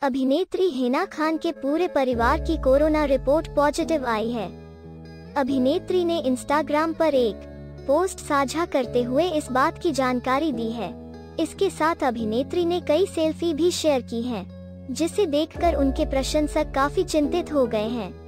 अभिनेत्री हिना खान के पूरे परिवार की कोरोना रिपोर्ट पॉजिटिव आई है। अभिनेत्री ने इंस्टाग्राम पर एक पोस्ट साझा करते हुए इस बात की जानकारी दी है। इसके साथ अभिनेत्री ने कई सेल्फी भी शेयर की हैं, जिसे देखकर उनके प्रशंसक काफी चिंतित हो गए हैं।